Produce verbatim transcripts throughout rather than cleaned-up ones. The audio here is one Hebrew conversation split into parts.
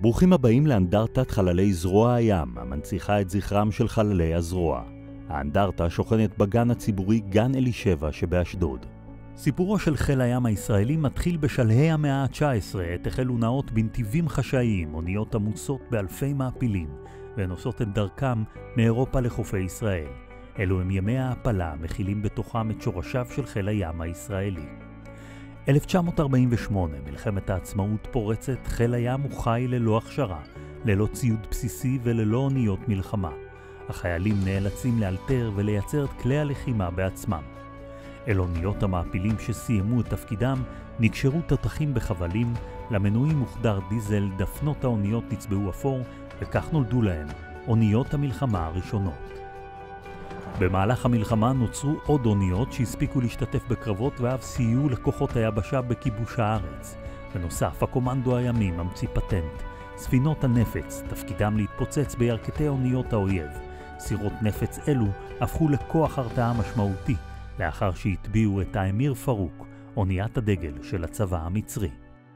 ברוכים הבאים לאנדרטת חללי זרוע הים, המנציחה את זכרם של חללי הזרוע. האנדרטה שוכנת בגן הציבורי גן אלישבע שבאשדוד. סיפורו של חיל הים הישראלי מתחיל בשלהי המאה ה-תשע עשרה, עת החלו נעות בנתיבים חשאיים, אוניות עמוסות באלפי מעפילים, ונוסעות את דרכם מאירופה לחופי ישראל. אלו הם ימי ההעפלה, מכילים בתוכם את שורשיו של חיל הים הישראלי. אלף תשע מאות ארבעים ושמונה, מלחמת העצמאות פורצת, חיל הים הוא חי ללא הכשרה, ללא ציוד בסיסי וללא אוניות מלחמה. החיילים נאלצים לאלתר ולייצר את כלי הלחימה בעצמם. אל אוניות המעפילים שסיימו את תפקידם, נקשרו תותחים בחבלים, למנועים מוחדר דיזל, דפנות האוניות נצבעו אפור, וכך נולדו להם אוניות המלחמה הראשונות. במהלך המלחמה נוצרו עוד אוניות שהספיקו להשתתף בקרבות ואף סייעו לכוחות היבשה בכיבוש הארץ. בנוסף, הקומנדו הימי ממציא פטנט. ספינות הנפץ, תפקידם להתפוצץ בירכתי אוניות האויב. סירות נפץ אלו הפכו לכוח הרתעה משמעותי, לאחר שהטביעו את האמיר פרוק, אוניית הדגל של הצבא המצרי.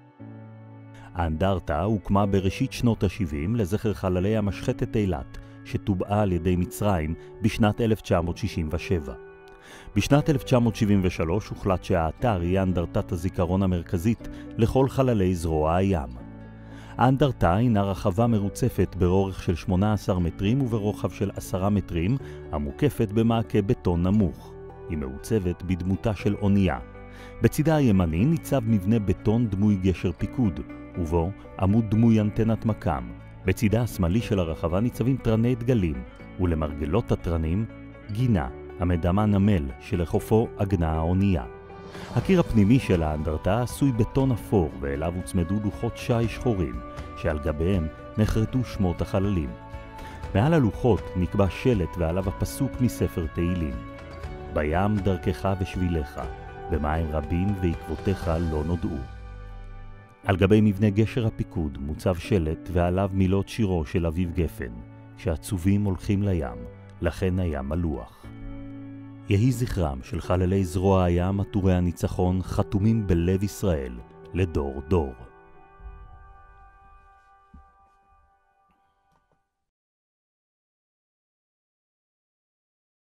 האנדרטה הוקמה בראשית שנות ה-שבעים לזכר חללי המשחטת אילת, שטובעה על ידי מצרים בשנת אלף תשע מאות שישים ושבע. בשנת אלף תשע מאות שבעים ושלוש הוחלט שהאתר יהיה אנדרטת הזיכרון המרכזית לכל חללי זרוע הים. האנדרטה הינה רחבה מרוצפת באורך של שמונה עשר מטרים וברוחב של עשרה מטרים, המוקפת במעקה בטון נמוך. היא מעוצבת בדמותה של אונייה. בצידה הימני ניצב מבנה בטון דמוי גשר פיקוד, ובו עמוד דמוי אנטנת מקם. בצידה השמאלי של הרחבה ניצבים טרני דגלים, ולמרגלות הטרנים גינה, המדמה נמל שלחופו עגנה האונייה. הקיר הפנימי של האנדרטה עשוי בטון אפור, ואליו הוצמדו לוחות שי שחורים, שעל גביהם נחרטו שמות החללים. מעל הלוחות נקבע שלט ועליו הפסוק מספר תהילים. בים דרכך ושבילך, במים רבים ועקבותיך לא נודעו. על גבי מבנה גשר הפיקוד מוצב שלט ועליו מילות שירו של אביב גפן, שהעצובים הולכים לים, לכן הים מלוח. יהי זכרם של חללי זרוע הים עטורי הניצחון חתומים בלב ישראל לדור דור.